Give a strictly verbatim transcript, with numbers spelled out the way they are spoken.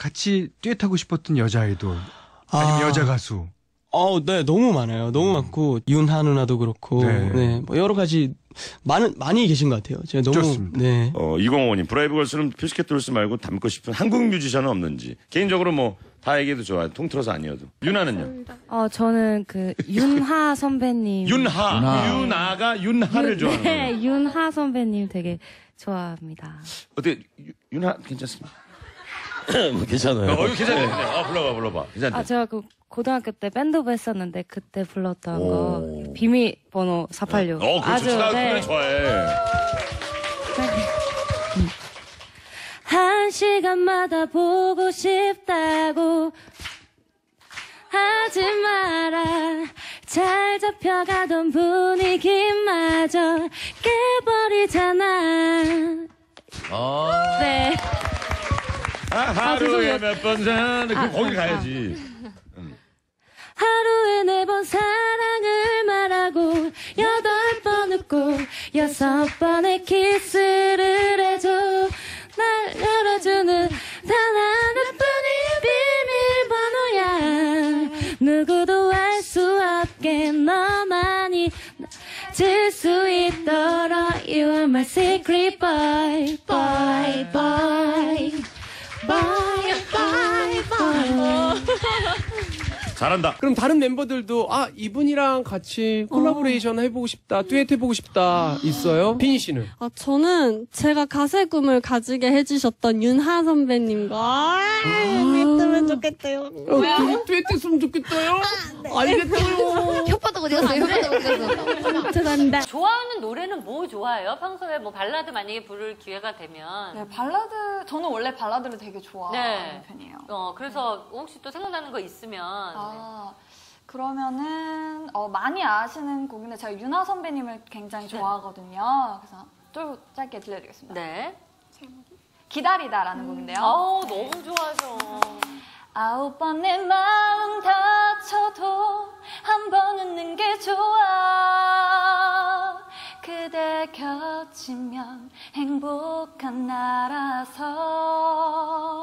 같이 듀엣하고 싶었던 여자 아이돌 아니면 아. 여자 가수. 어, 네, 너무 많아요. 너무 음. 많고 윤하 누나도 그렇고, 네. 네, 뭐 여러 가지 많은 많이 계신 것 같아요. 제가 너무 좋습니다. 네. 어, 이공오님 브라이브걸스는 퓨시캣 돌스 말고 닮고 싶은 한국 뮤지션은 없는지. 개인적으로 뭐 다 얘기해도 좋아요. 통틀어서 아니어도. 윤하는요? 어, 저는 그 윤하 선배님. 윤하. 윤하. 윤하가 윤하를 윤- 좋아하는 네, 거예요. 윤하 선배님 되게 좋아합니다. 어때? 유- 윤하 괜찮습니까? 뭐 괜찮아요. 어, 이거 괜찮네. 아, 불러봐, 불러봐. 괜찮네. 아, 제가 그 고등학교 때 밴드부 했었는데 그때 불렀던 오. 거 비밀 번호 사팔육. 어, 그거 좋다. 그래, 좋아해. 한 시간마다 보고 싶다고 하지 마라. 잘 잡혀가던 분위기마저 깨버리잖아. 아. 네. 아, 하루에 죄송해요. 몇 번 산, 그, 아, 거기 아, 가야지. 하루에 네 번 사랑을 말하고 여덟 번 웃고 여섯 번의 키스를 해줘. 날 열어주는 단 하나뿐인 비밀번호야. 누구도 알 수 없게 너만이 질 수 있도록 You are my secret boy, boy, boy, boy, boy, boy. 잘한다. 그럼 다른 멤버들도 아 이분이랑 같이 콜라보레이션 해보고 싶다, 듀엣 해보고 싶다 있어요? 피니 씨는? 아, 저는 제가 가수의 꿈을 가지게 해주셨던 윤하 선배님과 했으면 좋겠대요. 어, 듀- 듀엣 했으면 좋겠어요? 알겠어요. 혓바닥 어디 갔어? 혓바닥 어디 갔어? 죄송합니다. 좋아하는 노래는 뭐 좋아해요? 평소에 뭐 발라드 만약에 부를 기회가 되면. 네, 발라드, 저는 원래 발라드를 되게 좋아하는 네. 편이에요. 어, 그래서 혹시 또 생각나는 거 있으면. 아, 그러면은, 어, 많이 아시는 곡인데, 제가 윤하 선배님을 굉장히 좋아하거든요. 그래서 좀 짧게 들려드리겠습니다. 네. 기다리다라는 곡인데요. 아우, 너무 좋아서. 아홉 번 내 마음 다쳐도 한 번 웃는 게 좋아. 그대 곁이면 행복한 나라서